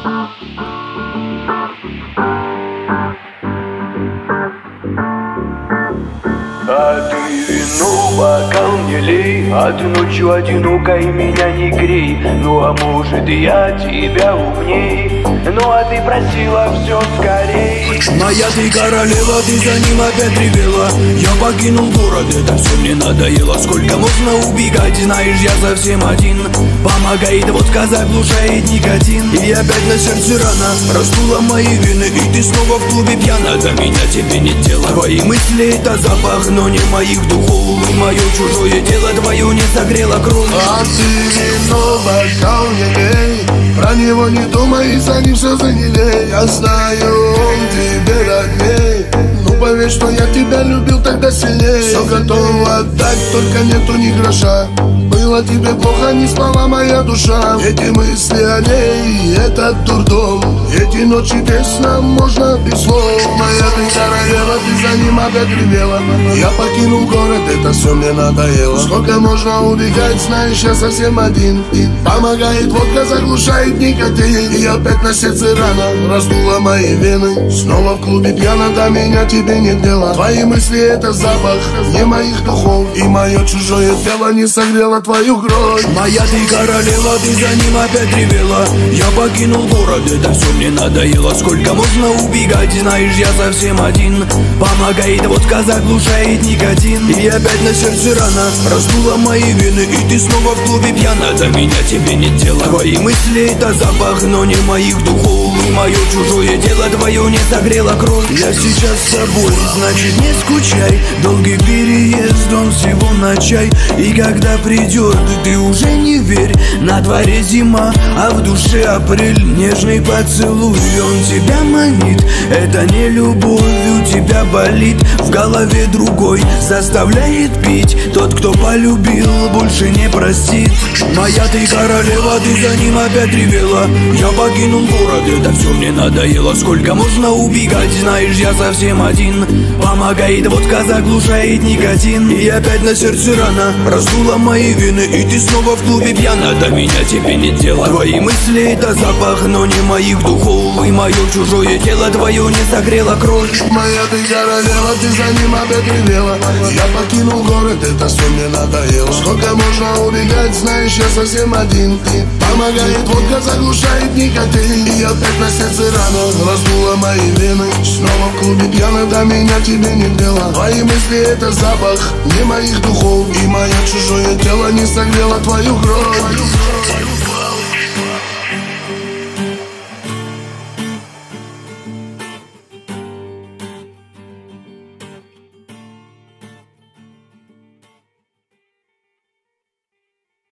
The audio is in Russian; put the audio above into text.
А ты вину бокал не лей, а ты ночью одинокой меня не грей. Ну а может я тебя умней, ну а ты просила все скорей. Моя ты королева, ты за ним опять ревела. Я покинул город, это все мне надоело. Сколько можно убегать, знаешь, я совсем один. Помогает водка, заглушает никотин. И опять на сердце рана, раздула мои вины. И ты снова в клубе пьяна, до меня тебе нет дела. Твои мысли это запах, но не моих духов. И мое чужое тело твое не согрело кровь. А ты вино бокал не лей, про него не думай, и за ним все занялей. Я знаю, он тебе родней. Ну поверь, что я тебя любил тогда сильней. Все готово отдать, только нету ни гроша. Было тебе плохо, не спала моя душа. Эти мысли о ней, этот дурдом. Эти ночи без сна, можно без слов. Моя ты королева, ты за ним опять ревела. Я покинул город, это все мне надоело. Сколько можно убегать, знаешь, я совсем один. И помогает водка, заглушает никотин. И опять на сердце рана, раздула мои вены. Снова в клубе пьяна, до меня тебе нет дела. Твои мысли это запах, не моих духов. И мое чужое тело не согрело твою кровь. Моя ты королева, ты за ним опять ревела. Я покинул город, это все мне надоело. Сколько можно убегать, знаешь, я совсем один. Помогает водка, заглушает никотин. И опять на сердце рана, раздула мои вены. И ты снова в клубе пьяна, до меня тебе нет дела. Твои мысли это запах, но не моих духов. И мое чужое тело твое не согрело кровь. Я сейчас с собой, значит не скучай. Долгий переезд, он всего на чай. И когда придет, ты уже не верь. На дворе зима, а в душе апрель. Нежный поцелуй, он тебя манит. Это не любовь, у тебя болит. В голове другой заставляет пить. Тот, кто полюбил, больше не простит. Моя ты королева, ты за ним опять ревела. Я покинул город, это все мне надоело. Сколько можно убегать, знаешь, я совсем один. Помогает водка, заглушает никотин. И опять на сердце рана, раздула мои вены. И ты снова в клубе пьяна, до меня тебе нет дела. Твои мысли это запах, но не моих духов. И мое чужое тело твое не согрело кровь. Моя ты королева, ты за ним опять ревела. Я покинул город, это все мне надоело. Сколько можно убегать, знаешь, я совсем один. Помогает водка, заглушает никотин. И опять на сердце рана, раздула мои вены. Снова в клубе пьяна, до меня тебе нет дела. Твои мысли это запах, не моих духов. И мое чужое тело не согрело твою кровь.